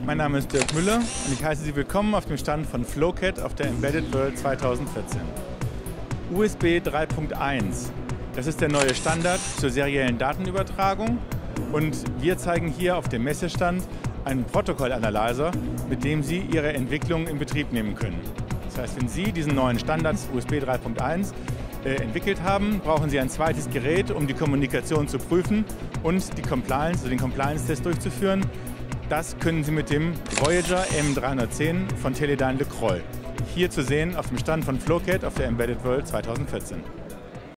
Mein Name ist Dirk Müller und ich heiße Sie willkommen auf dem Stand von FloCAD auf der Embedded World 2014. USB 3.1, das ist der neue Standard zur seriellen Datenübertragung und wir zeigen hier auf dem Messestand einen Protokollanalyzer, mit dem Sie Ihre Entwicklung in Betrieb nehmen können. Das heißt, wenn Sie diesen neuen Standard USB 3.1 entwickelt haben, brauchen Sie ein zweites Gerät, um die Kommunikation zu prüfen und die Compliance, also den Compliance-Test durchzuführen. Das können Sie mit dem Voyager M310 von Teledyne Le Croy. Hier zu sehen auf dem Stand von FloCAD auf der Embedded World 2014.